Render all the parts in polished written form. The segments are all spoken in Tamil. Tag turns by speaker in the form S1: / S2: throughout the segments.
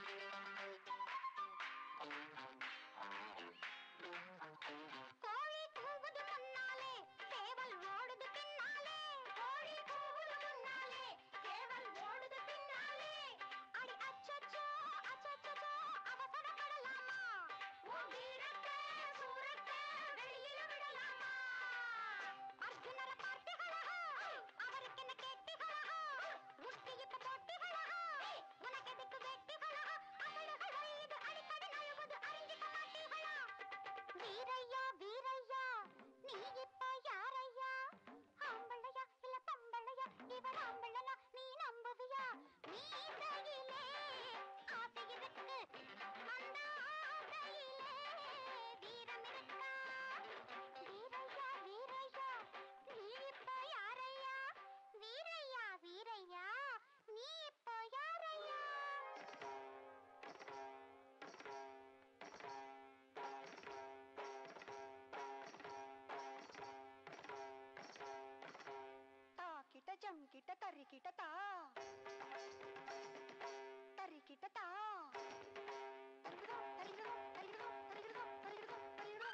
S1: கிட்ட ஜம் கிட்ட தரி கிட்ட தா தரி கிட்ட தா தரிகிடோ தரிகிடோ தரிகிடோ தரிகிடோ தரிகிடோ தரிகிடோ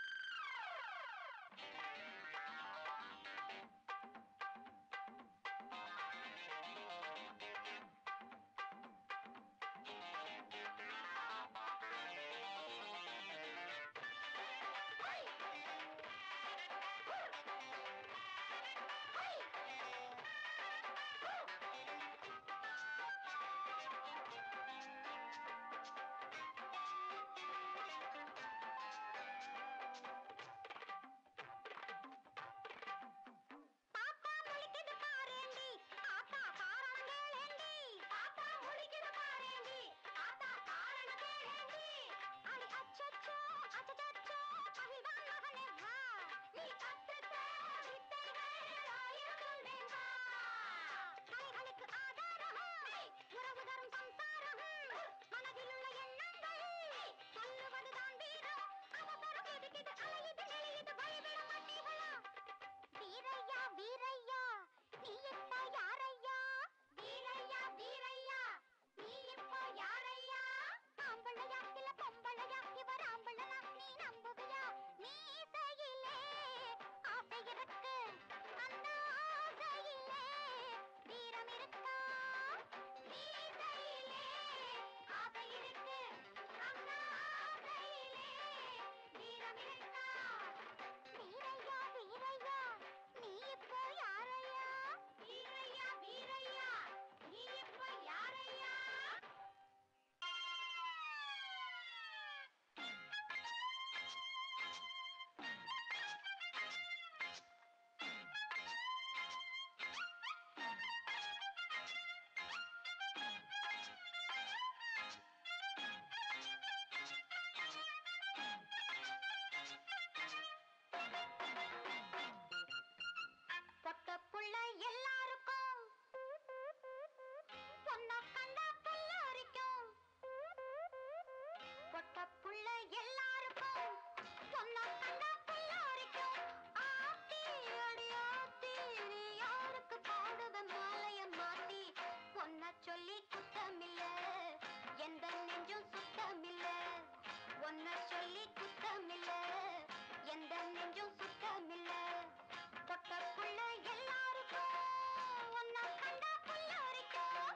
S1: சொல்லி குத்தமில்ல எந்த நெஞ்சும் சுத்தமில்ல ஒன்ன சொல்லி குத்தமில்ல எந்த நெஞ்சும் சுத்தமில்ல தொட்டப்புள்ள எல்லாருக்கும் ஒன்ன கண்டா புல்லரிக்கும்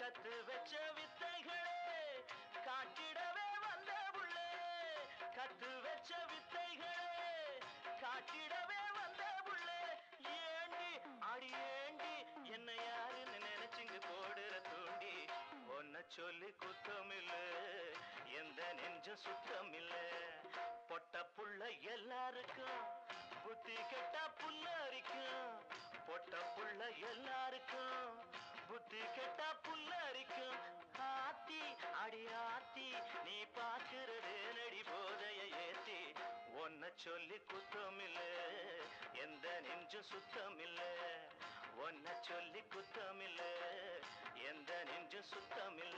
S2: கத்து வச்ச வித்தைகளே காட்டிடவே வந்த புள்ளே கத்து வச்ச வித்தைகளே காட்டிடவே வந்த புள்ளே ஏண்டி அடி ஏண்டி என்ன யாருன்னு நினைச்சுங்க போடுற தூண்டி ஒன்ன சொல்லி குத்தமில்ல எந்த நெஞ்சம் சுத்தமில்ல பொட்ட புள்ள எல்லாருக்கும் புத்தி கெட்டா புல்லரிக்கும் பொட்ட புள்ள எல்லாருக்கும் புத்தி கெட்டா புல்லரிக்கும் ஆத்தி அடி ஆத்தி நீ பாக்குறது நடி போதைய ஏத்தி ஒன்ன சொல்லி குத்தமில்ல எந்த நெஞ்சும் சுத்தமில்ல ஒன்ன சொல்லி குத்தமில்ல எந்த நெஞ்சும் சுத்தமில்ல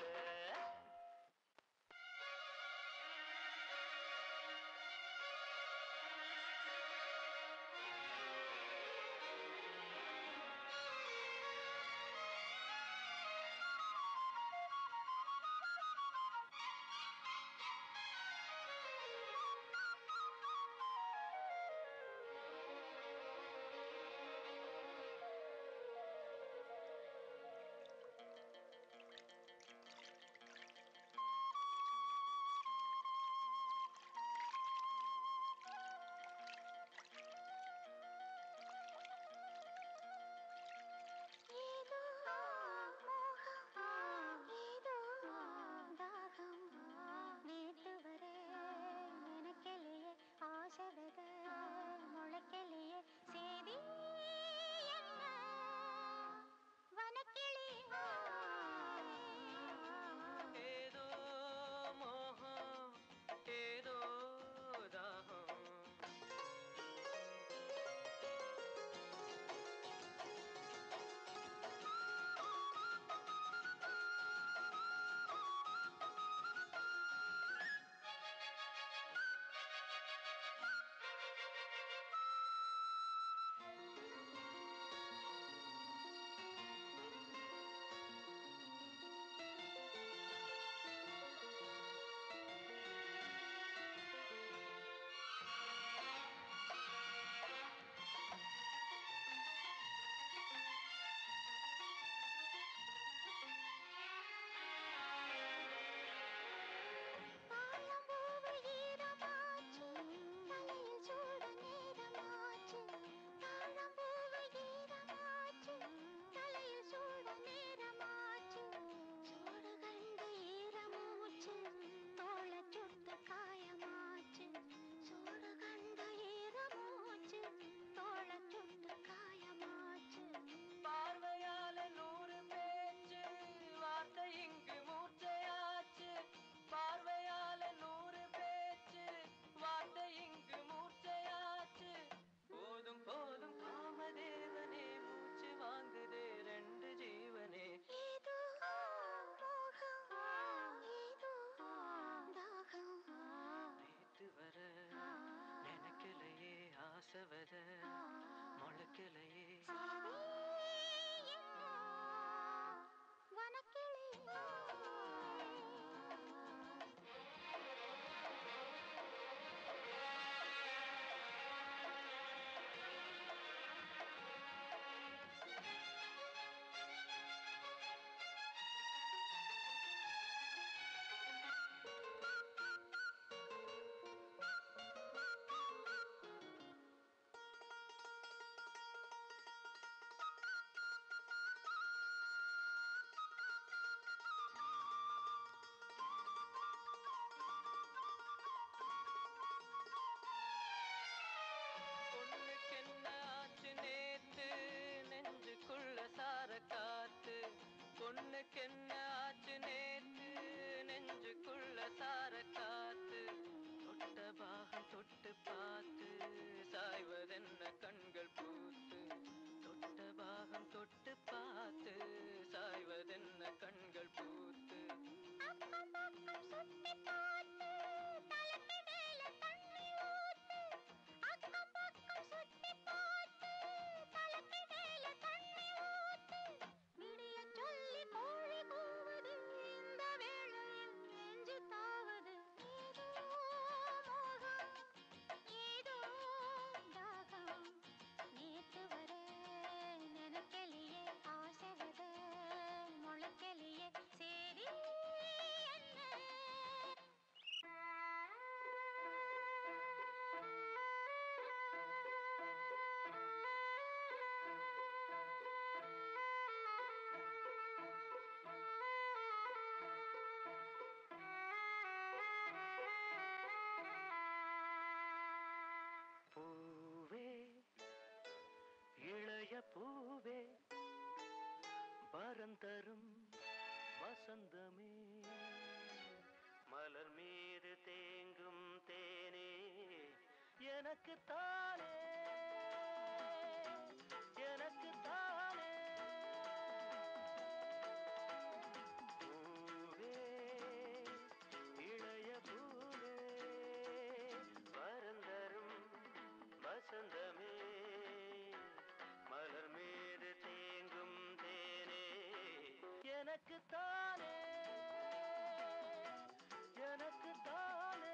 S1: முளைக்கலையே சேதி என்ன வனக்கிளி
S2: ஏதோ மோகம் ஏதோ தாகம் பார்வையால நூறு பேச்சு வார்த்தை இங்கு மூர்ச்சையாச்சு பார்வையால நூறு பேச்சு வார்த்தை இங்கு மூர்ச்சையாச்சு போதும் போதும் காமதேவனே மூச்சு வாங்குதே ரெண்டு ஜீவனே
S1: ஏதோ மோகம் ஏதோ தாகம்
S2: நேத்து வர நினைக்கலையே ஆசை வர முளைக்கலையே
S1: வனக்கிளி
S2: இளைய பூவே வரந்தரும் வசந்தமே மலர் மீது தேங்கும் தேனே எனக்கு தானே எனக்கு தானே பூவே இளைய பூவே வரந்தரும் வசந்தமே மலர் மீது தேங்கும் தேனே எனக்கு தானே எனக்கு தானே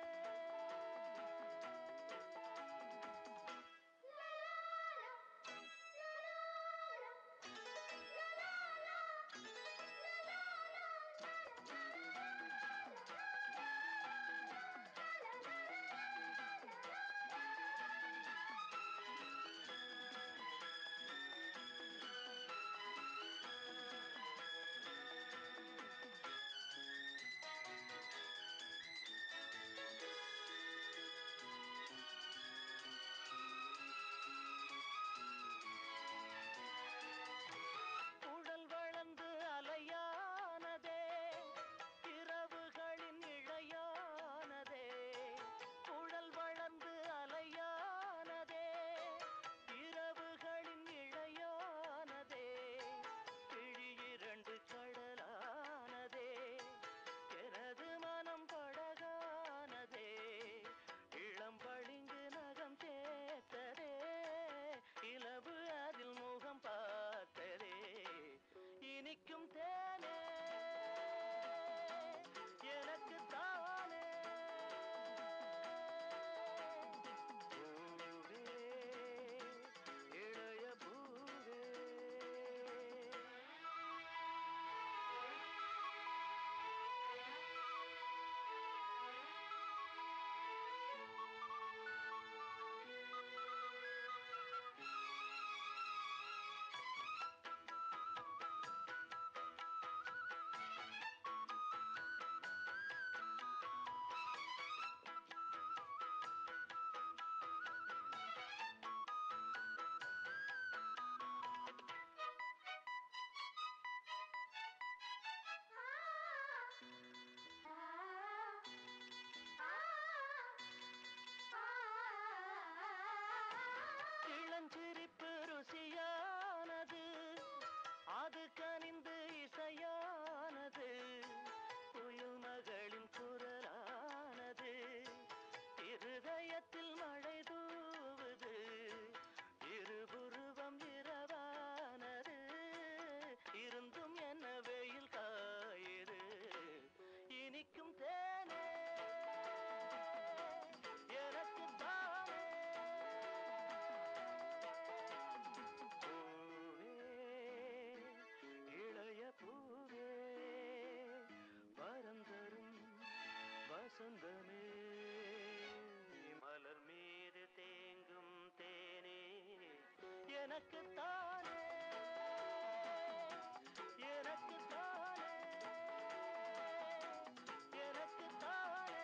S2: உடல் வளர்ந்து அலையானதே இரவுகளின் இழையானதே உடல் வளர்ந்து அலையானதே இரவுகளின் இழையானதே கிழி இரண்டு கடலானதே எனது மனம் படகானதே இளம் பளிங்கு நகம் சேர்த்ததே இலவு அதில் முகம் பார்த்ததே இனிக்கும் தேனே எனக்கு தானே பூவே இளைய பூவே இளஞ்சிரிப்பு ருசியானது அது கனிந்து இசையானது புயல் மகளின் குரலானது இருதயத்தில் மழை தூவுது இருபுருவம் இரவானது இருந்தும் என்ன வெயில் காயுது இனிக்கும் தேனே எனக்கு தானே பூவே இளைய பூவே வரந்தரும் வசந்தமே மலர் மீது தேங்கும் தேனே எனக்கு தானே எனக்கு தானே எனக்கு தானே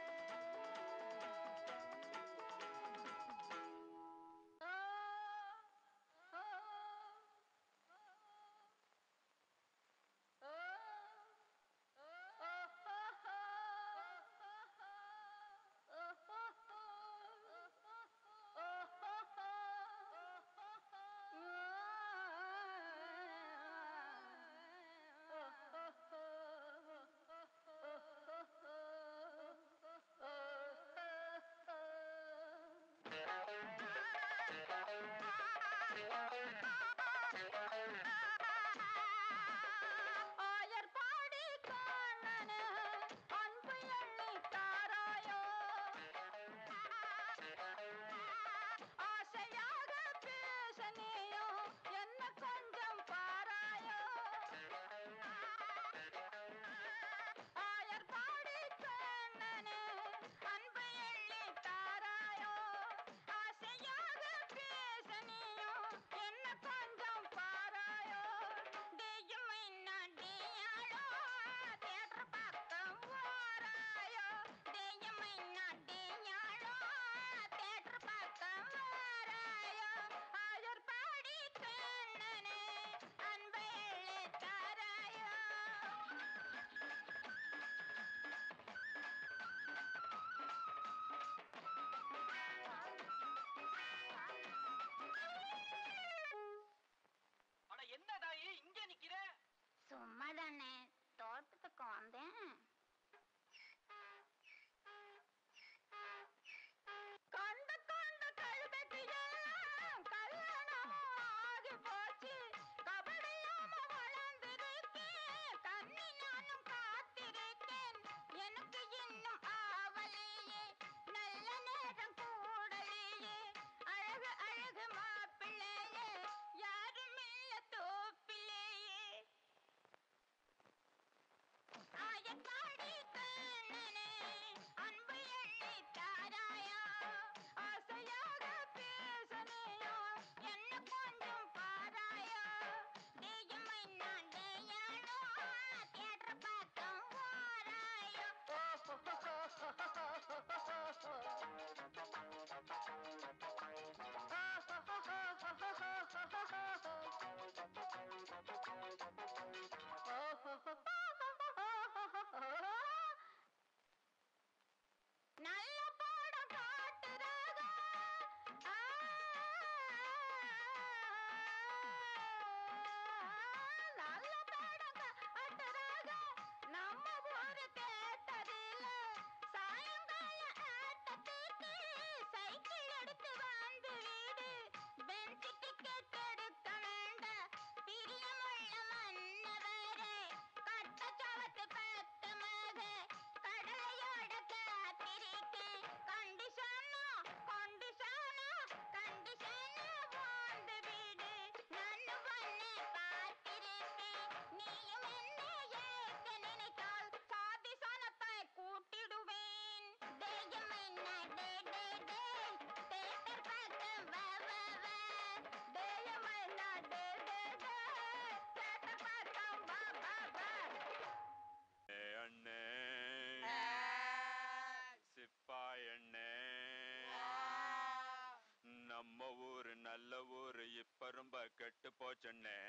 S3: ரொம்ப கெட்டு போச்சுன்னே.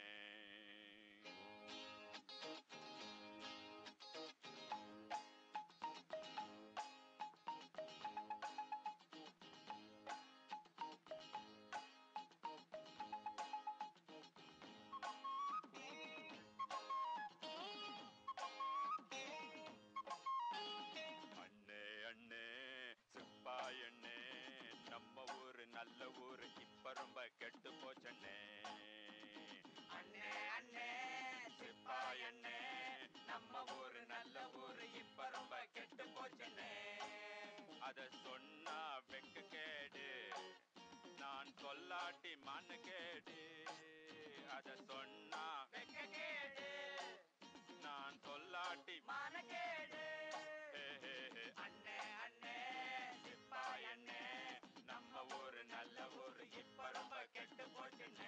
S3: அண்ணே அண்ணே சிப்பாய் அண்ணே, நம்ம ஊரு நல்ல ஊரு இப்ப ரொம்ப கெட்டு போச்சண்ணே. அண்ணே அண்ணே சிப்பாய் அண்ணே, நம்ம ஊரு நல்ல ஊரு இப்ப ரொம்ப கெட்டு போச்சண்ணே. அத சொன்னா வெக்க கேடு, நான் சொல்லாட்டி மண்ணு கேடு. அத சொன்னா வெக்க கேடு, நான் சொல்லாட்டி மண்ணு கேடு. அண்ணே அண்ணே சிப்பாய் அண்ணே, நம்ம ஊரு நல்ல ஊரு இப்ப ரொம்ப கெட்டு போச்சுண்ணே.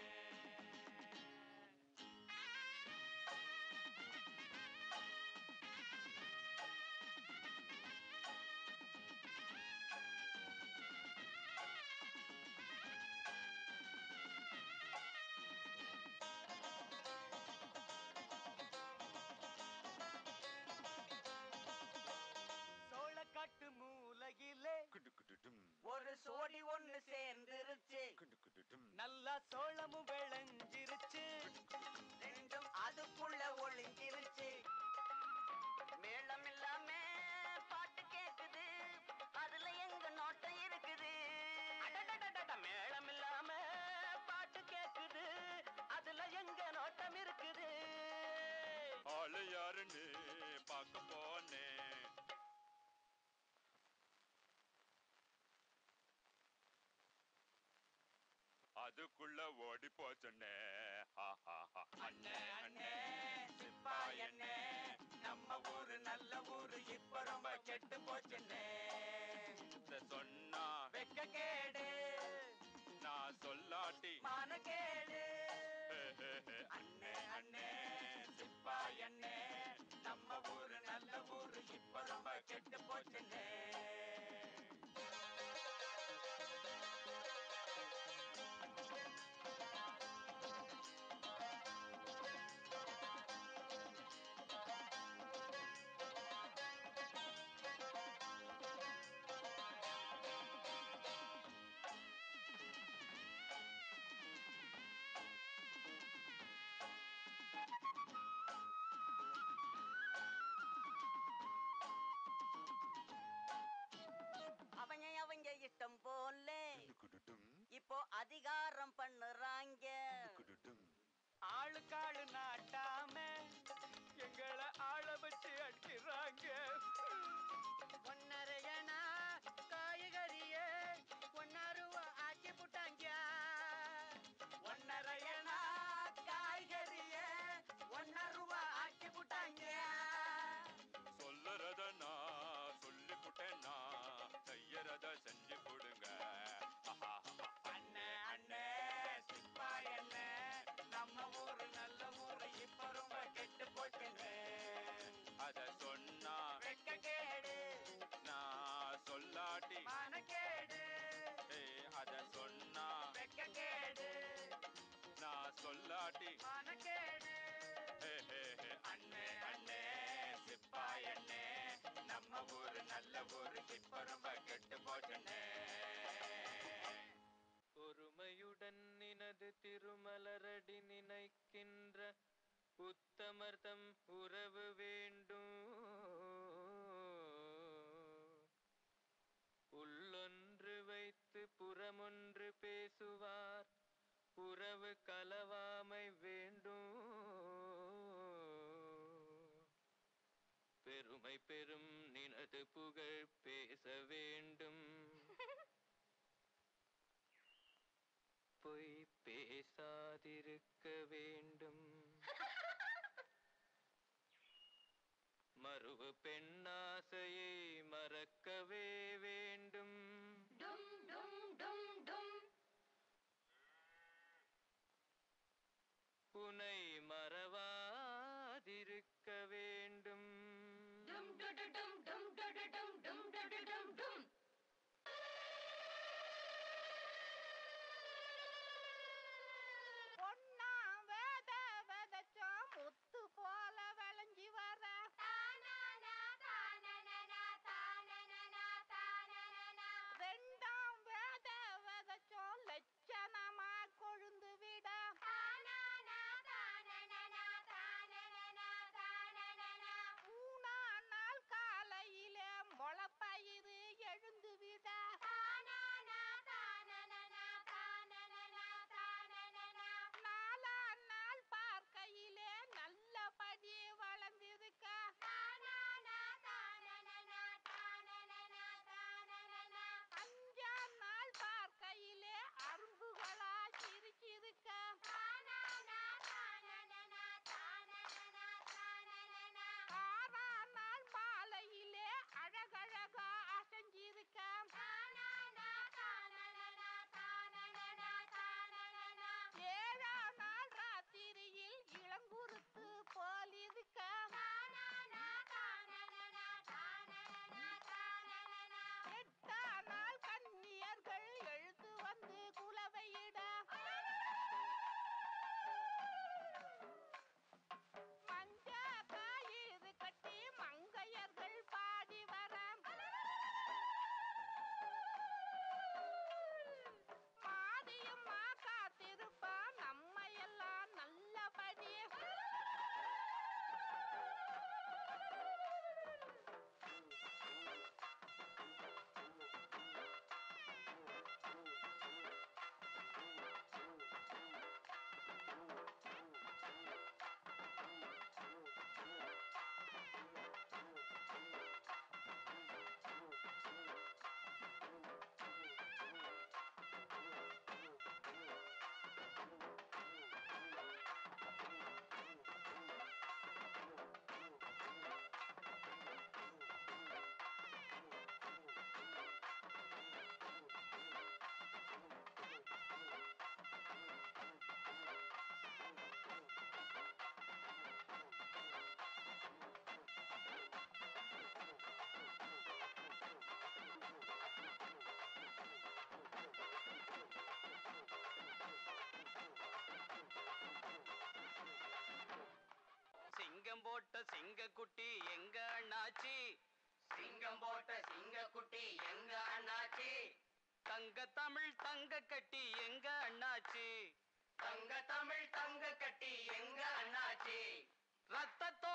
S2: சோளக்காட்டு மூலையிலே
S4: ஒரு சோடி ஒண்ணு சேர்ந்துருச்சு,
S2: நல்லா சோளமும் விளைஞ்சிருச்சு.
S4: ரெண்டும் அதுக்குள்ள ஒளிஞ்சிருச்சு. மேளம் இல்லாம பாட்டு கேக்குது, அதுல எங்க நோட்டம் இருக்குது.
S2: அடடடடட, மேளம் இல்லாம பாட்டு கேக்குது, அதுல எங்க நோட்டம் இருக்குது.
S3: ஆளு யாருன்னு பார்க்க போனேன், அதுக்குள்ள ஓடி போச்சண்ணே.
S4: அண்ணே அண்ணே சிப்பாய் அண்ணே, நம்ம ஊரு நல்ல ஊரு இப்ப ரொம்ப கெட்டு போச்சுண்ணே.
S3: சொன்னா
S4: வெக்க கேடு,
S3: நான் சொல்லாட்டி
S4: மான கேடு. அண்ணே அண்ணே சிப்பாய் அண்ணே, நம்ம ஊரு நல்ல ஊரு இப்ப ரொம்ப கெட்டு போச்சுண்ணே. அவங்க இஷ்டம் போல இப்போ அதிகாரம் பண்ணுறாங்க.
S2: ஆளுக்காளு நாட்டாம எங்களை ஆள வச்சு அடிக்கிறாங்க.
S4: ஒன்னரையனா காய்கறிய 1 ரூபா ஆக்கி புட்டாங்க. ஒன்னரையனா காய்கறிய 1 ரூபா ஆக்கி புட்டாங்க.
S3: சொல்லுறத நான் சொல்லி புட்டேன்னா, செய்யறத செஞ்சு கொடுங்க.
S4: அண்ணே அண்ணே சிப்பாய் அண்ணே, நம்ம ஊரு நல்ல ஊரு இப்ப ரொம்ப கெட்டு போச்சுண்ணே.
S3: அத சொன்னா
S4: வெக்க கேடு,
S3: நான் சொல்லாட்டி
S4: மனக்கேடு.
S3: அத சொன்னா
S4: வெக்க கேடு,
S3: நான் சொல்லாட்டி
S4: மனக்கேடு. அண்ணே அண்ணே சிப்பாய் அண்ணே, நம்ம ஊரு நல்ல ஊரு இப்ப ரொம்ப கெட்டு போச்சுண்ணே.
S2: ஒருமையுடன் நினது திருமலரடி நினைக்கின்ற உத்தமர்தம் உறவு வேண்டும். உள்ளொன்று வைத்து புறமொன்று பேசுவார், உறவு கலவாமை வேண்டும். பெருமை பெரும் நினது புகழ் பேச வேண்டும். பொய் பேசாதிருக்க வேண்டும். மறுவு பெண்ணாசையை மறக்கவே வேண்டும்.
S1: டும் டும் டும் டும்
S2: உனை மறவாதிருக்க வேண்டும்.
S1: டும் டும் டும் டும் டும் டும் டும் டும் டும் டும்.
S4: போட்ட சிங்கக்குட்டி எங்க அண்ணாச்சி சிங்கம் போட்ட சிங்கக்குட்டி எங்க அண்ணாச்சி தங்க தமிழ் தங்க கட்டி எங்க அண்ணாச்சி தங்க தமிழ் தங்க கட்டி எங்க அண்ணாச்சி ரத்தத்தோ